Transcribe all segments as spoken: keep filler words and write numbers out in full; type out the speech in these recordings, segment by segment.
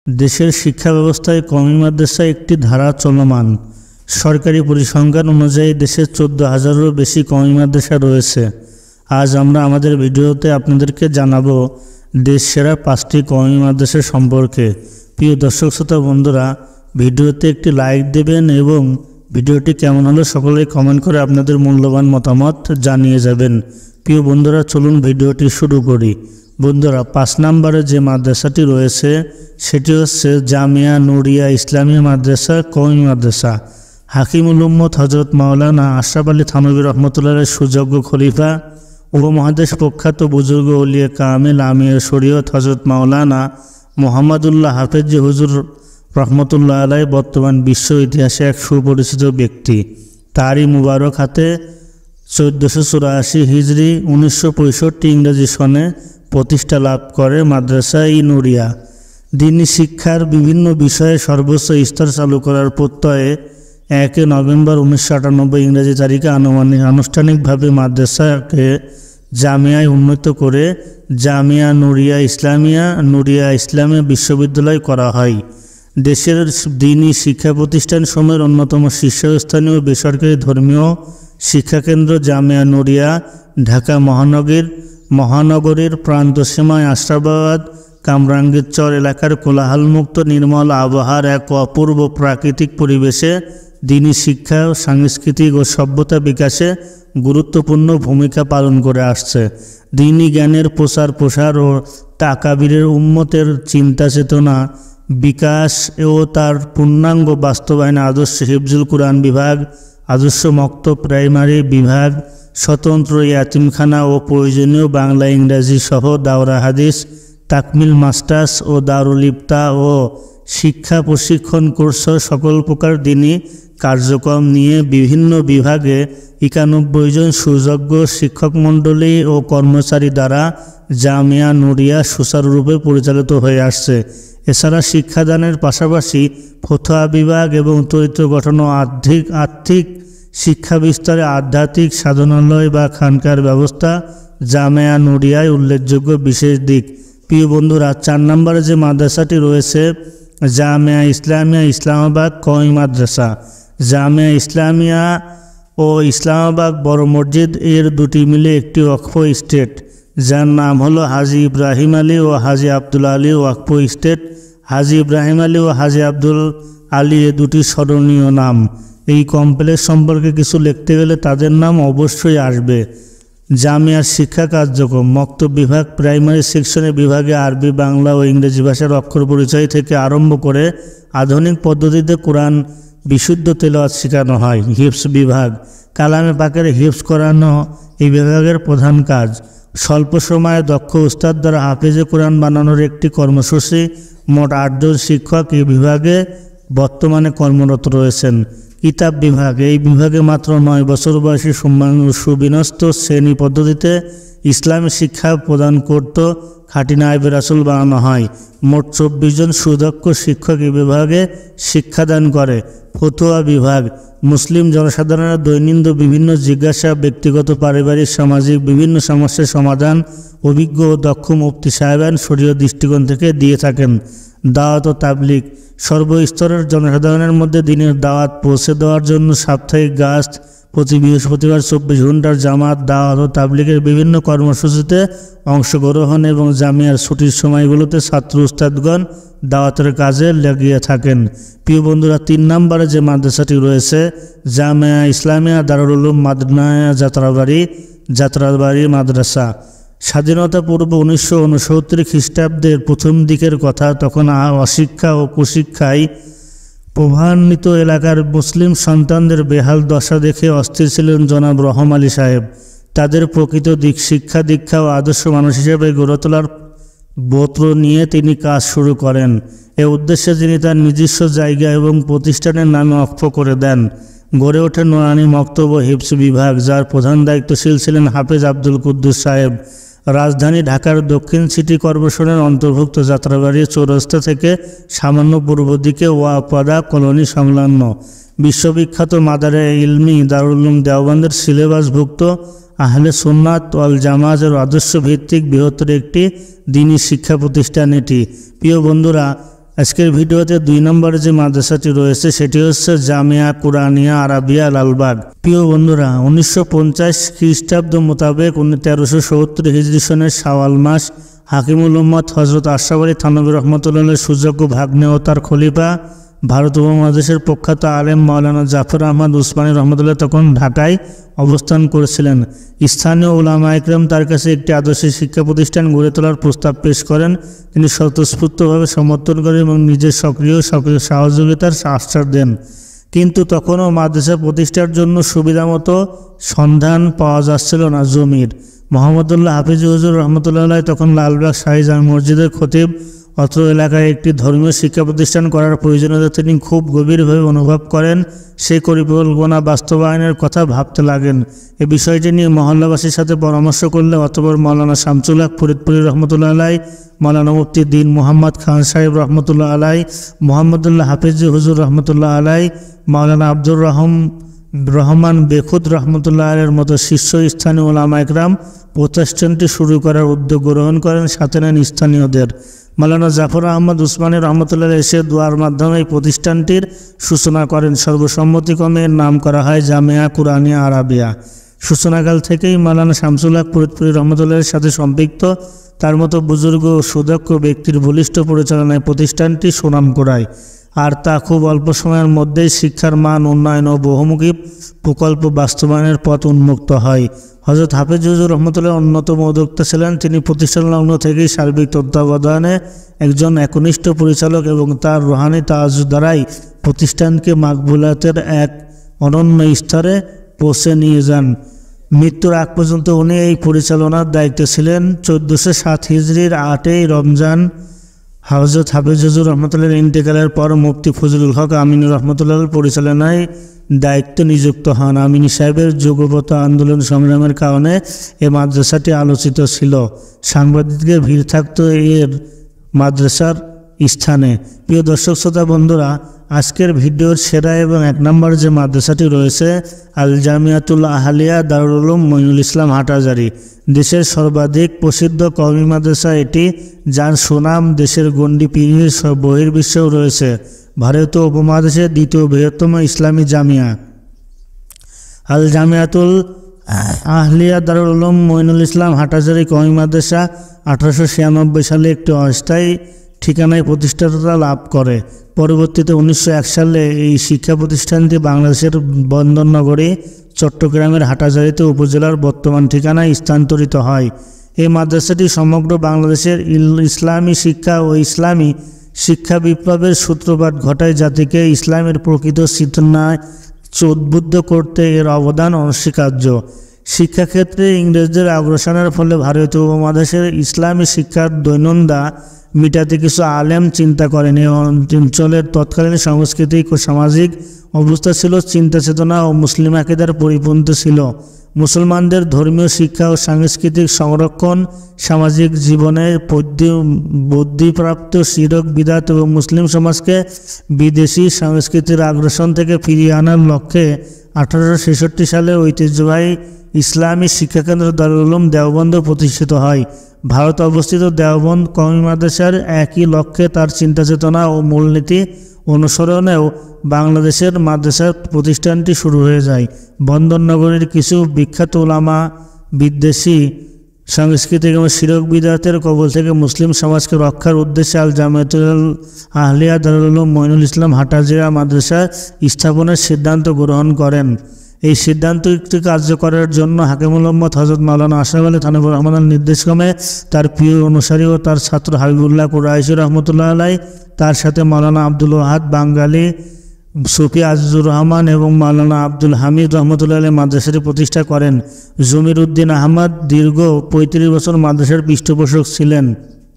দেশের শিক্ষা ব্যবস্থায় কওমি মাদ্রাসা একটি ধারা চলমান। সরকারি পরিসংখ্যান অনুযায়ী দেশে চোদ্দ হাজারেরও বেশি কওমি মাদ্রাসা রয়েছে। আজ আমরা আমাদের ভিডিওতে আপনাদেরকে জানাবো দেশ সেরা পাঁচটি কওমি মাদ্রাসা সম্পর্কে। প্রিয় দর্শক শ্রোতা বন্ধুরা, ভিডিওতে একটি লাইক দেবেন এবং ভিডিওটি কেমন হলো সকলেই কমেন্ট করে আপনাদের মূল্যবান মতামত জানিয়ে যাবেন। প্রিয় বন্ধুরা, চলুন ভিডিওটি শুরু করি। বন্ধুরা, পাঁচ নম্বরে যে মাদ্রাসাটি রয়েছে সেটি হচ্ছে জামিয়া নুরিয়া ইসলামিয়া মাদ্রাসা কওমি মাদ্রাসা। হাকিমুল উম্মত হজরত মাওলানা আশরাফ আলী থানভী রহমতুল্লাহের সুযোগ্য খলিফা উপমহাদেশ প্রখ্যাত বুজুর্গ ওলিয়ে কামিল আমির শরীয়ত হজরত মাওলানা মোহাম্মদুল্লাহ হাফেজি হুজুর রহমতুল্লাহ আলাই বর্তমান বিশ্ব ইতিহাসে এক সুপরিচিত ব্যক্তি। তারই মুবারক হাতে চোদ্দোশো চুরাশি হিজড়ি উনিশশো পঁয়ষট্টি ইংরেজি সনে প্রতিষ্ঠা লাভ করে মাদ্রাসা ই নুরিয়া। দিনী শিক্ষার বিভিন্ন বিষয়ে সর্বোচ্চ স্তর চালু করার প্রত্যয়ে এক নভেম্বর উনিশশো আটানব্বই ইংরেজি তারিখে আনুমানিক আনুষ্ঠানিকভাবে মাদ্রাসাকে জামিয়ায় উন্নীত করে জামিয়া নুরিয়া ইসলামিয়া নুরিয়া ইসলামিয়া বিশ্ববিদ্যালয় করা হয়। দেশের দিনী শিক্ষা প্রতিষ্ঠানসমূহের অন্যতম শীর্ষস্থানীয় বেসরকারি ধর্মীয় শিক্ষাকেন্দ্র জামিয়া নুরিয়া ঢাকা মহানগরীর মহানগরীর প্রান্তসীমায় আশরাফাবাদ কামরাঙ্গীরচর এলাকার কোলাহলমুক্ত নির্মল আবহাওয়ার এক অপূর্ব প্রাকৃতিক পরিবেশে দিনী শিক্ষা, সাংস্কৃতিক ও সভ্যতা বিকাশে গুরুত্বপূর্ণ ভূমিকা পালন করে আসছে। দিনী জ্ঞানের প্রচার প্রসার ও তাকাবীরের উম্মতের চিন্তা চেতনা বিকাশ ও তার পূর্ণাঙ্গ বাস্তবায়নে আদর্শ হিফজুল কুরআন বিভাগ, আদর্শ মক্তব প্রাইমারি বিভাগ, স্বতন্ত্র ইয়াতিমখানা ও প্রয়োজনীয় বাংলা ইংরাজি সহ দাওরা হাদিস, তাকমিল মাস্টার্স ও দারুল ইফতা ও শিক্ষা প্রশিক্ষণ কোর্স সকল প্রকার দিনী কার্যক্রম নিয়ে বিভিন্ন বিভাগে একানব্বই জন সুযোগ্য শিক্ষকমণ্ডলী ও কর্মচারী দ্বারা জামিয়া নুরিয়া সুচারুরূপে পরিচালিত হয়ে আসছে। এছাড়া শিক্ষাদানের পাশাপাশি ফতোয়া বিভাগ এবং চরিত্র গঠন ও আর্থিক আর্থিক শিক্ষা বিস্তারে আধ্যাত্মিক সাধনালয় বা খানকার ব্যবস্থা জামিয়া নুরিয়ায় উল্লেখযোগ্য বিশেষ দিক। প্রিয় বন্ধুরা, চার নম্বরে যে মাদ্রাসাটি রয়েছে জামিয়া ইসলামিয়া ইসলামাবাদ কওমি মাদ্রাসা। জামিয়া ইসলামিয়া ও ইসলামাবাদ বড় মসজিদ এর দুটি মিলে একটি ওয়াকফ স্টেট, যার নাম হলো হাজী ইব্রাহিম আলী ও হাজী আব্দুল আলী ওয়াকফ স্টেট। হাজী ইব্রাহিম আলী ও হাজী আব্দুল আলী এ দুটি স্মরণীয় নাম। এই কমপ্লেক্স সম্পর্কে কিছু লিখতে গেলে তাদের নাম অবশ্যই আসবে। জামিয়ার শিক্ষা কার্যক্রম মক্তব বিভাগ, প্রাইমারি সেকশনের বিভাগে আরবি, বাংলা ও ইংরেজি ভাষার অক্ষর পরিচয় থেকে আরম্ভ করে আধুনিক পদ্ধতিতে কোরআন বিশুদ্ধ তেলাওয়াত শেখানো হয়। হিফজ বিভাগ, কালামে পাকের হিফজ করানো এই বিভাগের প্রধান কাজ। স্বল্প সময়ে দক্ষ উস্তাদ দ্বারা হাফেজে কোরআন বানানোর একটি কর্মসূচি। মোট আটজন শিক্ষক এই বিভাগে বর্তমানে কর্মরত রয়েছেন। কিতাব বিভাগ, এই বিভাগে মাত্র নয় বছর বয়সী সুবিন্যস্ত শ্রেণী পদ্ধতিতে ইসলামী শিক্ষা প্রদান করত খাঁটি নায়েবে রাসূল বানানো হয়। মোট চব্বিশ জন সুদক্ষ শিক্ষক এই বিভাগে শিক্ষাদান করে। ফতোয়া বিভাগ, মুসলিম জনসাধারণের দৈনন্দিন বিভিন্ন জিজ্ঞাসা, ব্যক্তিগত পারিবারিক সামাজিক বিভিন্ন সমস্যার সমাধান অভিজ্ঞ ও দক্ষ মুফতি সাহেবান শরীয়ত দৃষ্টিকোণ থেকে দিয়ে থাকেন। দাওয়াত ও তাবলীগ, সর্বস্তরের জনসাধারণের মধ্যে দিনের দাওয়াত পৌঁছে দেওয়ার জন্য সাপ্তাহিক গাছ, প্রতি বৃহস্পতিবার চব্বিশ ঘন্টার জামাত, দাওয়াত ও তাবলীগের বিভিন্ন কর্মসূচিতে অংশগ্রহণ এবং জামিয়ার ছুটির সময়গুলোতে ছাত্র উস্তাদগণ দাওয়াতের কাজে লাগিয়ে থাকেন। প্রিয় বন্ধুরা, তিন নম্বরে যে মাদ্রাসাটি রয়েছে জামিয়া ইসলামিয়া দারুল উলুম মাদনায়া যাত্রাবাড়ি যাত্রাবাড়ি মাদ্রাসা। স্বাধীনতা পূর্ব উনিশশো উনসত্তর খ্রিস্টাব্দের প্রথম দিকের কথা। তখন অশিক্ষা ও কুশিক্ষায় প্রভান্বিত এলাকার মুসলিম সন্তানদের বেহাল দশা দেখে অস্থির ছিলেন জনাব রহম আলী সাহেব। তাদের প্রকৃত দিক শিক্ষা দীক্ষা ও আদর্শ মানুষ হিসেবে গড়ে তোলার ব্রত নিয়ে তিনি কাজ শুরু করেন। এ উদ্দেশ্যে তিনি তার নিজস্ব জায়গা এবং প্রতিষ্ঠানের নামে ওয়াকফ করে দেন। গড়ে ওঠে নুরানি মক্তব ও হিফজ বিভাগ, যার প্রধান দায়িত্বশীল ছিলেন হাফেজ আব্দুল কুদ্দুস সাহেব। রাজধানী ঢাকার দক্ষিণ সিটি কর্পোরেশনের অন্তর্ভুক্ত যাত্রাবাড়ি চৌরাস্তা থেকে সামান্য পূর্ব দিকে ওয়াপাড়া কলোনি সংলগ্ন বিশ্ববিখ্যাত মাদারে ইলমি দারুল উলুম দেওবন্দের সিলেবাসভুক্ত আহলে সুন্নাত ওয়াল জামাতের আদর্শ ভিত্তিক বৃহত্তর একটি দ্বীনি শিক্ষা প্রতিষ্ঠান এটি। প্রিয় বন্ধুরা, আজকের ভিডিওতে দুই নম্বরে যে মাদ্রাসাটি রয়েছে সেটি হচ্ছে জামিয়া কুরআনিয়া আরাবিয়া লালবাগ। প্রিয় বন্ধুরা, উনিশশো পঞ্চাশ খ্রিস্টাব্দ মোতাবেক তেরোশো সত্তর হিজরি সনের শাওয়াল মাস হাকিমুল উম্মত হজরত আশরাফ আলী থানভী রহমতুল্লাহ সুযোগ্য ভাগ্নে ও তার খলিফা ভারত উপমহাদেশের প্রখ্যাত আলেম মাওলানা জাফর আহমদ উসমানী রহমতুল্লাহ তখন ঢাকায় অবস্থান করেছিলেন। স্থানীয় উলামা ইকরাম তার কাছে একটি আদর্শ শিক্ষা প্রতিষ্ঠান গড়ে তোলার প্রস্তাব পেশ করেন। তিনি স্বতঃস্ফূর্তভাবে সমর্থন করেন এবং নিজের সক্রিয় সহযোগিতার আশ্বাস দেন। কিন্তু তখনও মাদ্রাসা প্রতিষ্ঠার জন্য সুবিধামতো সন্ধান পাওয়া যাচ্ছিল না জমির। মোহাম্মদুল্লাহ হাফিজ হুজুর রহমতুল্লাহ তখন লালবাগ শাহী জামে মসজিদের খতিব। অত্র এলাকায় একটি ধর্মীয় শিক্ষা প্রতিষ্ঠান করার প্রয়োজনীয়তা তিনি খুব গভীরভাবে অনুভব করেন। সেই পরিকল্পনা বাস্তবায়নের কথা ভাবতে লাগেন। এই বিষয়টি নিয়ে মহল্লাবাসীর সাথে পরামর্শ করলে অতঃপর মৌলানা শামসুল হক ফরিদপুরি রহমতুল্লাহ আলাই, মৌলানা মুফতি দ্বীন মোহাম্মদ খান সাহেব রহমতুল্লাহ আলাই, মোহাম্মদুল্লাহ হাফিজ হুজুর রহমতুল্লাহ আলাই, মৌলানা আব্দুর রহম রহমান বেখুদ রহমতুল্লাহ আলের মতো শীর্ষস্থানীয় ওলামা ইকরাম প্রতিষ্ঠানটি শুরু করার উদ্যোগ গ্রহণ করেন। সাথে নেন স্থানীয়দের। মাওলানা জাফর আহমদ উসমানী রহমতুল্লাহ এসে দোয়ার মাধ্যমে এই প্রতিষ্ঠানটির সূচনা করেন। সর্বসম্মতিক্রমে এর নাম করা হয় জামিয়া কুরআনিয়া আরাবিয়া। সূচনাকাল থেকেই মাওলানা শামসুল হক ফরিদপুরি রহমতুল্লাহের সাথে সম্পৃক্ত। তার মতো বুজুর্গ ও সুদক্ষ ব্যক্তির বলিষ্ঠ পরিচালনায় প্রতিষ্ঠানটি সুনাম কুড়ায়। আর তা খুব অল্প সময়ের মধ্যেই শিক্ষার মান উন্নয়ন ও বহুমুখী প্রকল্প বাস্তবায়নের পথ উন্মুক্ত হয়। হযরত হাফিজ হুজুর রহমতুল্লাহ অন্যতম উদ্যোক্তা ছিলেন। তিনি প্রতিষ্ঠান লগ্ন থেকেই সার্বিক তত্ত্বাবধানে একজন একনিষ্ঠ পরিচালক এবং তার রুহানি তাওয়াজ্জুহ দ্বারাই প্রতিষ্ঠানকে মাকবুলাতের এক অনন্য স্তরে পৌঁছে নিয়ে যান। মৃত্যুর আগ পর্যন্ত উনি এই পরিচালনার দায়িত্বে ছিলেন। চোদ্দোশো সাত হিজরির আটই রমজান হযরত হাফিজ হুজুর রহমতুল্লাহর ইন্তেকালের পর মুফতি ফজলুল হক আমিনী রহমতুল্লাহর পরিচালনায় দায়িত্ব নিযুক্ত হন। আমিনী সাহেবের যুগপত আন্দোলন সংগ্রামের কারণে এ মাদ্রাসাটি আলোচিত ছিল। সাংবাদিকদের ভিড় থাকত এর মাদ্রাসার স্থানে। প্রিয় দর্শক শ্রোতা বন্ধুরা, আজকের ভিডিওর সেরা এবং এক নম্বর যে মাদ্রাসাটি রয়েছে আল জামিয়াতুল আহলিয়া দারুল উলুম মঈনুল ইসলাম হাটহাজারী। দেশের সর্বাধিক প্রসিদ্ধ কওমি মাদ্রাসা এটি, যার সুনাম দেশের গণ্ডি পেরিয়ে বহির্বিশ্বেও রয়েছে। ভারতীয় উপমহাদেশের দ্বিতীয় বৃহত্তম ইসলামী জামিয়া আল জামিয়াতুল আহলিয়া দারুল উলুম মঈনুল ইসলাম হাটহাজারী কওমি মাদ্রাসা আঠারোশো ছিয়ানব্বই সালে একটি অস্থায়ী ঠিকানায় প্রতিষ্ঠাতা লাভ করে। পরবর্তীতে উনিশশো এক সালে এই শিক্ষা প্রতিষ্ঠানটি বাংলাদেশের বন্দরনগরী চট্টগ্রামের হাটহাজারীতে উপজেলার বর্তমান ঠিকানায় স্থানান্তরিত হয়। এই মাদ্রাসাটি সমগ্র বাংলাদেশের ইসলামী শিক্ষা ও ইসলামী শিক্ষা বিপ্লবের সূত্রপাত ঘটায়, জাতিকে ইসলামের প্রকৃত চেতনায় উদ্বুদ্ধ করতে এর অবদান অনস্বীকার্য। শিক্ষাক্ষেত্রে ইংরেজদের অগ্রসরের ফলে ভারতীয় উপমহাদেশের ইসলামী শিক্ষার দৈনন্দা মিটাতে কিছু আলেম চিন্তা করেন। এই অঞ্চলের তৎকালীন সাংস্কৃতিক ও সামাজিক অবস্থা ছিল চিন্তা চেতনা ও মুসলিম আকীদার পরিপন্থী ছিল। মুসলমানদের ধর্মীয় শিক্ষা ও সাংস্কৃতিক সংরক্ষণ, সামাজিক জীবনে বুদ্ধিপ্রাপ্ত শিরক বিদাত এবং মুসলিম সমাজকে বিদেশি সংস্কৃতির আগ্রাসন থেকে ফিরিয়ে আনার লক্ষ্যে আঠারোশো ছেষট্টি সালে ঐতিহ্যবাহী ইসলামী শিক্ষাকেন্দ্র দারুল উলুম দেওবন্দ প্রতিষ্ঠিত হয়। ভারত অবস্থিত দেওবন্দ কওমি মাদ্রাসার একই লক্ষ্যে তার চিন্তা চেতনা ও মূলনীতি অনুসরণেও বাংলাদেশের মাদ্রাসা প্রতিষ্ঠানটি শুরু হয়ে যায়। বন্দরনগরীর কিছু বিখ্যাত উলামা বিদ্বেষী সাংস্কৃতিক এবং শিরক বিদাতের কবল থেকে মুসলিম সমাজকে রক্ষার উদ্দেশ্যে আল জামিয়াতুল আহলিয়া দারুল উলুম মঈনুল ইসলাম হাটহাজারী মাদ্রাসা স্থাপনের সিদ্ধান্ত গ্রহণ করেন। এই সিদ্ধান্তটি কার্যকরের জন্য হাকিমুল উম্মত হযরত মাওলানা আশরাফ আলী থানভী রহমানের নির্দেশক্রমে তার প্রিয় অনুসারী ও তার ছাত্র হাবিবুল্লাহ কুরাইশি রহমতুল্লাহ আলাই, তার সাথে মাওলানা আব্দুল ওয়াহাদ বাঙ্গালী, সুফি আজিজুর রহমান এবং মাওলানা আব্দুল হামিদ রহমতুল্লাহ আলাই মাদ্রাসাটি প্রতিষ্ঠা করেন। জমির উদ্দিন আহমদ দীর্ঘ পঁয়ত্রিশ বছর মাদ্রাসার পৃষ্ঠপোষক ছিলেন।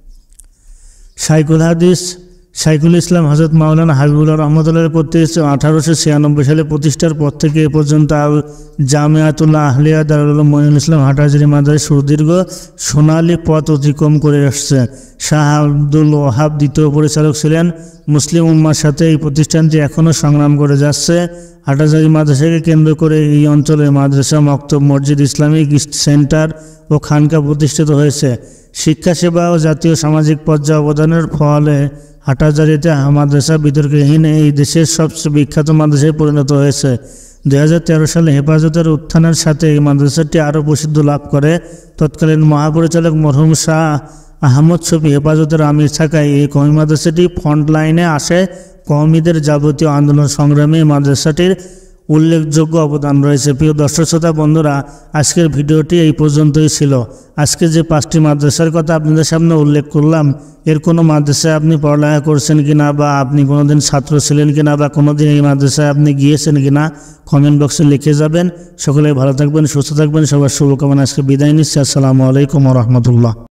শাইখুল হাদিস শাইখুল ইসলাম হযরত মাওলানা হাবিবুল্লাহ রহমতুল্লাহ কর্তৃক আঠারোশো ছিয়ানব্বই সালে প্রতিষ্ঠার পর থেকে এ পর্যন্ত জামিয়াতুল আহলিয়া দারুল উলুম মঈনুল ইসলাম হাটহাজারী মাদ্রাসা সুদীর্ঘ সোনালী পথ অতিক্রম করে আসছে। শাহ আব্দুল ওয়াহাব দ্বিতীয় পরিচালক ছিলেন। মুসলিম উম্মার সাথে এই প্রতিষ্ঠানটি এখনও সংগ্রাম করে যাচ্ছে। হাটহাজারী মাদ্রাসাকে কেন্দ্র করে এই অঞ্চলে মাদ্রাসা, মক্তব, মসজিদ, ইসলামিক সেন্টার ও খানকা প্রতিষ্ঠিত হয়েছে। শিক্ষা সেবা ও জাতীয় সামাজিক পর্যায়ে অবদানের ফলে হাটহাজারীতে মাদ্রাসা বিতর্কহীন এই দেশের সবচেয়ে বিখ্যাত মাদ্রাসায় পরিণত হয়েছে। দুই হাজার তেরো সালে হেফাজতের উত্থানের সাথে এই মাদ্রাসাটি আরও প্রসিদ্ধি লাভ করে। তৎকালীন মহাপরিচালক মরহুম শাহ আহমদ শফি হেফাজতের আমির থাকায় এই কওমি মাদ্রাসাটি ফ্রন্ট লাইনে আসে। কওমিদের যাবতীয় আন্দোলন সংগ্রামে মাদ্রাসাটির উল্লেখযোগ্য অবদান রয়েছে। প্রিয় দর্শক শ্রোতা বন্ধুরা, আজকের ভিডিওটি এই পর্যন্তই ছিল। আজকে যে পাঁচটি মাদ্রাসার কথা আপনাদের সামনে উল্লেখ করলাম, এর কোনো মাদ্রাসায় আপনি পড়ালেখা করছেন কিনা, বা আপনি কোনোদিন ছাত্র ছিলেন কিনা, বা কোনোদিন এই মাদ্রাসায় আপনি গিয়েছেন কিনা, কমেন্ট বক্সে লিখে যাবেন। সকলে ভালো থাকবেন, সুস্থ থাকবেন, সবার শুভকামনা। আজকে বিদায় নিচ্ছি। আসসালামু আলাইকুম ওয়া রাহমাতুল্লাহ।